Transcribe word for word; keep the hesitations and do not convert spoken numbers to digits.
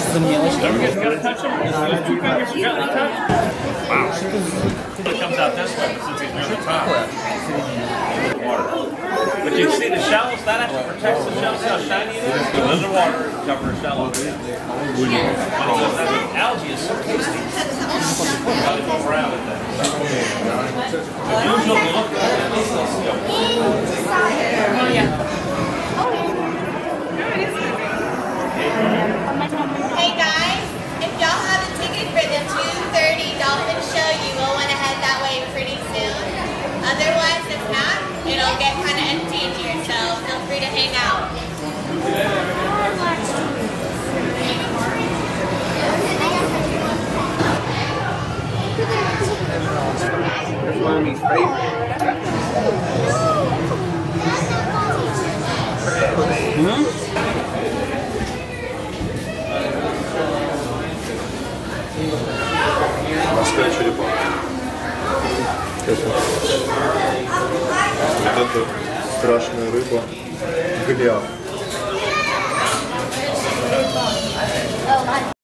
за мелочь. Wow. It comes out this way, but since he's near the top, water. But you see the shallows, that actually protects the shallows, how shiny it is. It goes underwater and covers shallows. Algae is so tasty. Gotta go around with that. Usually look at it. Oh yeah. Hey guys, if y'all have a ticket for the two thirty dolphin show, you will want to head that way pretty soon. Otherwise, if not, it'll get kind of empty in here, so feel free to hang out. That's Mommy's favorite. Hmm? Морская черепаха. Вот это страшная рыба Голиаф.